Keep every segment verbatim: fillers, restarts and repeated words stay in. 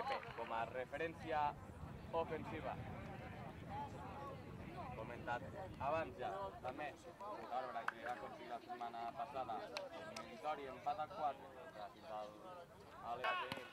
Pepe com a referència ofensiva. Comentat abans ja, també, Bàrbara, que va aconseguir la setmana passada un meritori empat a quatre gràcies al Àlex Genís.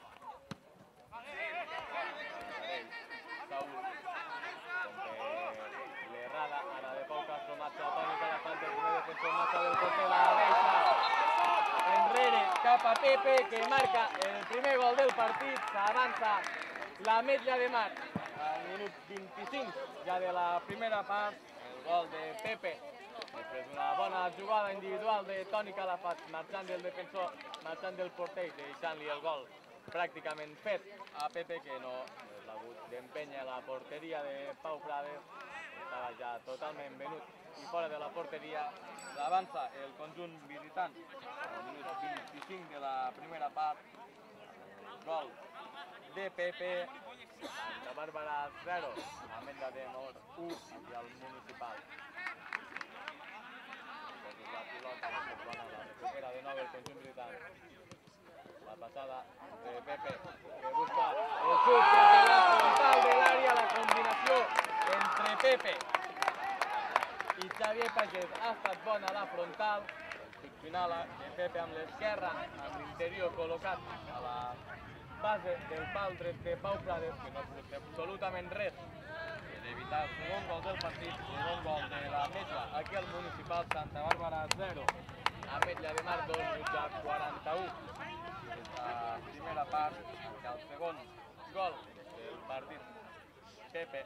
Saúl, com que l'errada ara de Pau Castro marxa a Toni Calafant, el primer defensor marxa del porter, la deixa enrere cap a Pepe, que marca el primer gol del partit. S'avança l'Ametlla de Mar al minut vint-i-cinc ja de la primera part, el gol de Pepe després d'una bona jugada individual de Toni Calafat marxant del defensor, marxant del porter, deixant-li el gol pràcticament fet a Pepe, que no l'ha hagut d'empènyer la porteria de Pau Prades, estava ja totalment venut i fora de la porteria. Avança el conjunt visitant al minut vint-i-cinc de la primera part, gol de Pepe. Santa Bàrbara zero, Ametlla de Mar u, aquí al municipal. La pilota la recupera de nou el conjunt visitant. La passada de Pepe, que busca el xut des de la frontal de l'àrea, la combinació entre Pepe i Xavier Pagès ha estat bona a la frontal. El xut final de Pepe amb l'esquerra, amb l'interior col·locat a la base del pal dret de Pau Prades, que no ha pogut fer absolutament res per evitar el segon gol del partit, el segon gol de l'Ametlla aquí al municipal. Santa Bàrbara zero, Ametlla de Mar dos, minuts a quaranta-u. Aquesta primera part, el segon gol del partit, Pepe.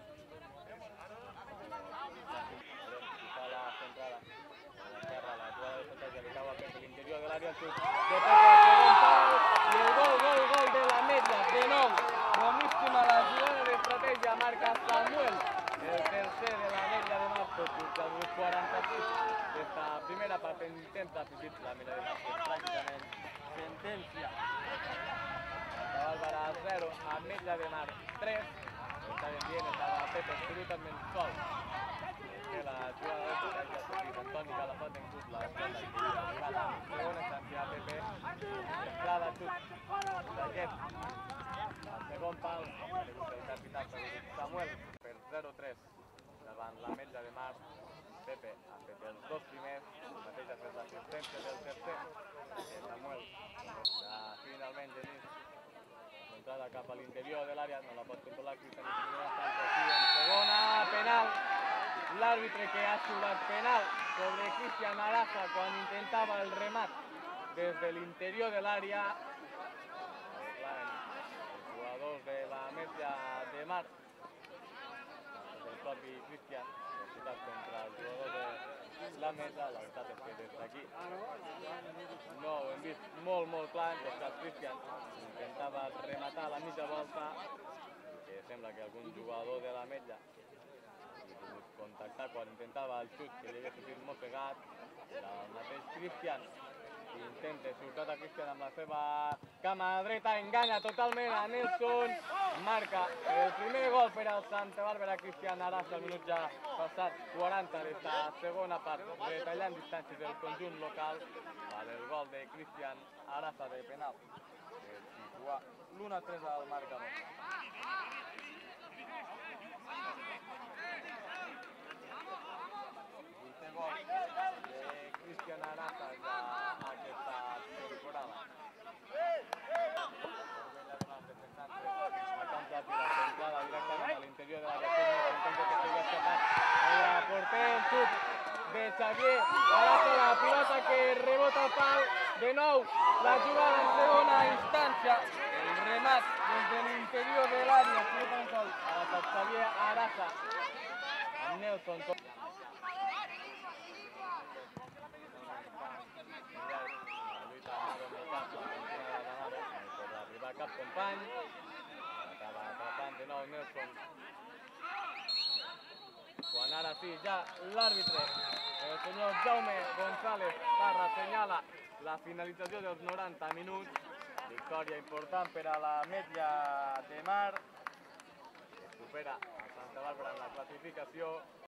Fa la centrada a l'esquerra, la jugada de Santa li cau a Pepe, l'interior de l'àrea, el xut de Pepe al segon pal, i el gol, gol, gol de l'Ametlla, de nou. Boníssima la jugada d'estratègia, marca Samuel, el tercer de l'Ametlla de Mar, tot just al minut quaranta-sis d'esta primera part. En temps afegit, l'Ametlla de Mar, que és pràcticament sentència. Santa Bàrbara zero, Ametlla de Mar tres. Està ben dient, estava Pepe absolutament sol. Que la jugada d'estratègia ha sortit Antoni Calafat en curs, la jugada que ha arribat en segona instància a Pepe. Entrada, xut d'aquest al segon pal, ha rebut el capità Samuel per zero tres davant l'Ametlla de Mar. Pepe ha fet els dos primers, el mateix ha fet l'assistència del tercer. Samuel està finalment Genís, entrada cap a l'interior de l'àrea, no la pot controlar Cristian en primera instància, en segona, penal. L'àrbitre que ha xiulat penal sobre Cristian Arasa quan intentava el remat des de l'interior de l'àrea. Els jugadors de l'Ametlla de Mar, el propi Cristian, citat contra el jugador de l'Ametlla. La veritat és que des d'aquí no ho hem vist molt, molt clar. En tot cas, Cristian intentava rematar a la mitja volta, que sembla que algun jugador de l'Ametlla contactar quan intentava el xut, que li havia sortit mossegat. Era el mateix Cristian, que intenta xutar a Cristian amb la seva cama dreta, enganya totalment a Nelson, marca el primer gol per al Santa Bàrbara. Cristian Arasa, al minut ja passat quaranta d'esta segona part, retallant distàncies del conjunt local. El gol de Cristian Arasa de penal, que situa l'u a tres al marcador. Gol de Cristian Arasa ja aquesta temporada. Ha cantat la centrada directament a l'interior de la llacuna, intenta que sigui escapat. El porter, el xut de Xavier Arasa, la pilota que rebota al pal. De nou, la jugada en segona instància. El remat des de l'interior de l'àrea, absolutament sol, a Xavier Arasa amb Nelson. Cap company, acaba atrapant de nou Nelson. Quan ara sí, ja l'àrbitre, el senyor Jaume González Parra, assenyala la finalització dels noranta minuts. Victòria important per a l'Ametlla de Mar, que supera a Santa Bàrbara en la classificació.